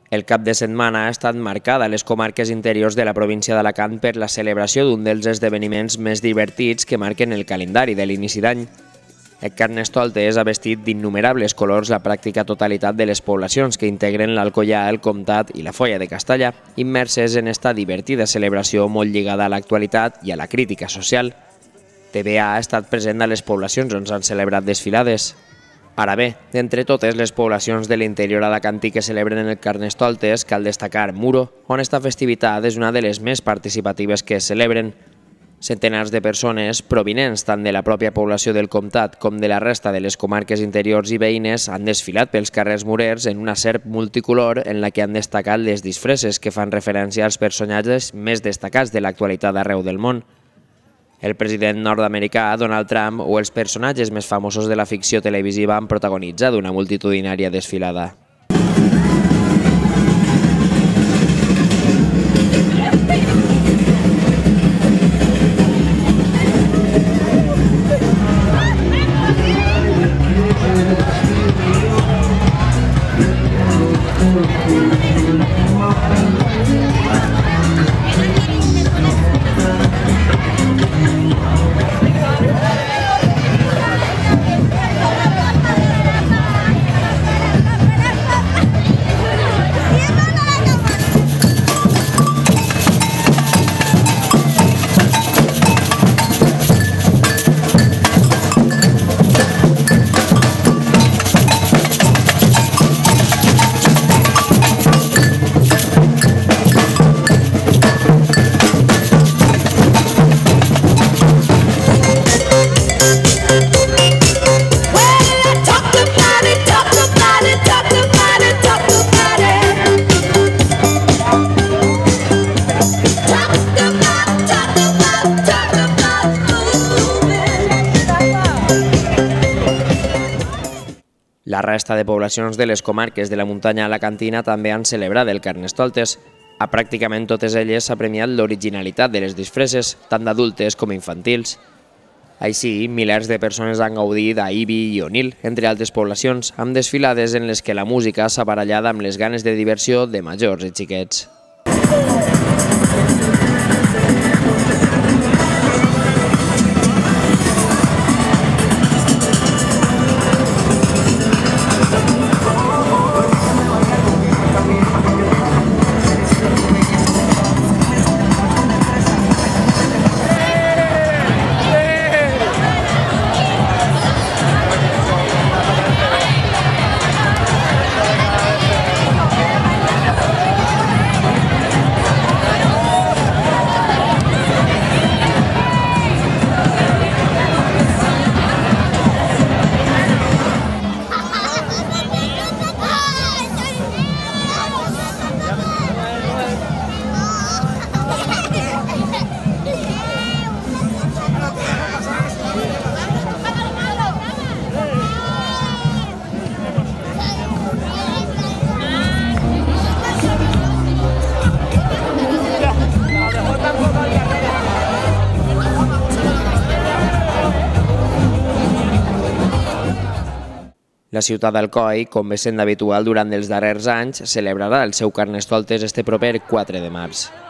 El cap de setmana ha estat marcada a les comarques interiors de la província d'Alacant per la celebració d'un dels esdeveniments més divertits que marquen el calendari de l'inici d'any. El Carnestoltes ha vestit d'innumerables colors la pràctica totalitat de les poblacions que integren l'Alcoià, el Comtat i la Foia de Castellà, immerses en esta divertida celebració molt lligada a l'actualitat i a la crítica social. TVA ha estat present a les poblacions on s'han celebrat desfilades. Ara bé, d'entre totes les poblacions de l'interior alacantí que celebren el Carnestoltes, cal destacar Muro, on esta festivitat és una de les més participatives que es celebren. Centenars de persones, provinents tant de la pròpia població del comtat com de la resta de les comarques interiors i veïnes, han desfilat pels carrers murers en una serp multicolor en la que han destacat les disfresses que fan referència als personatges més destacats de l'actualitat arreu del món. El president nord-americà, Donald Trump, o els personatges més famosos de la ficció televisiva han protagonitzat una multitudinària desfilada. La resta de poblacions de les comarques de la muntanya alacantina també han celebrat el Carnestoltes. A pràcticament totes elles s'ha premiat l'originalitat de les disfresses, tant d'adultes com infantils. Així, milers de persones han gaudit a Ibi i Onil, entre altres poblacions, amb desfilades en les que la música s'ha barallat amb les ganes de diversió de majors i xiquets. La ciutat d'Alcoi, com és sent habitual durant els darrers anys, celebrarà el seu Carnestoltes este proper 4 de març.